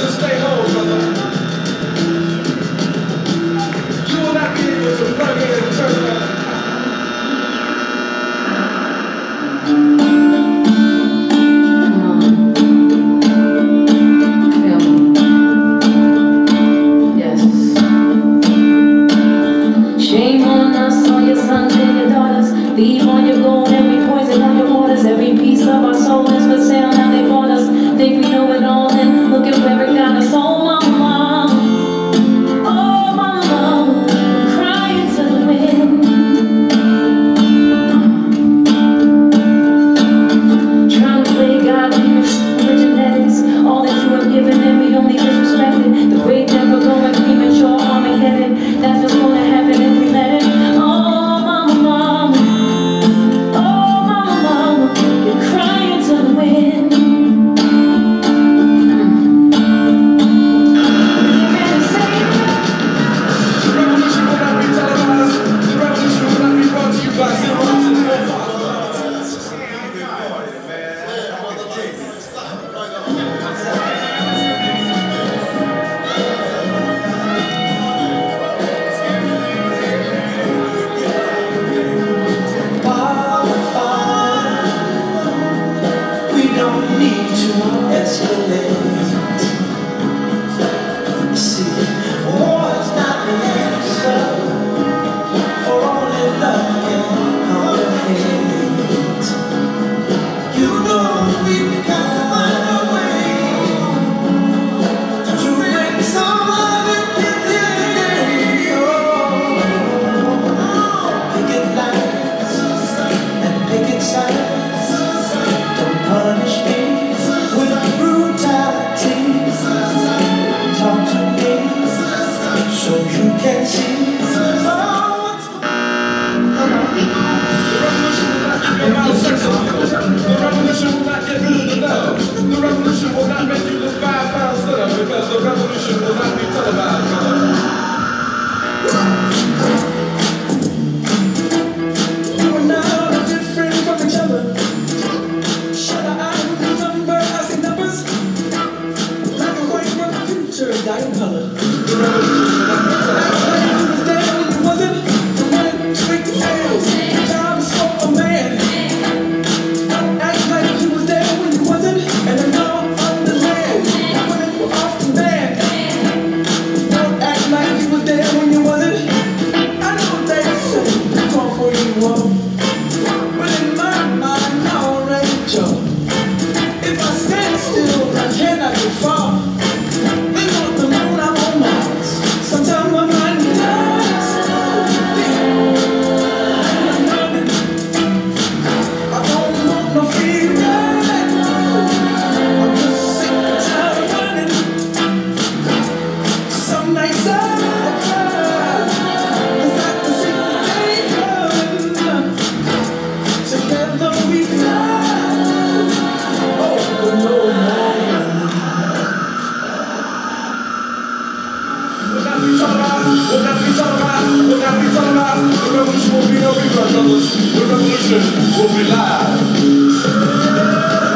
just stay home, brother. You will not be able to plug in and turn around. Leave on your gold and we poison on your waters. Every piece of our soul is for sale, now they bought us. Think we know it all and look at where it got us. Oh mama, we're crying to the wind. Trying to play God, we the genetics. All that you have given and we only disrespected. The great that we're going premature Armageddon. That's what's gonna happen if we let it. The revolution will be live.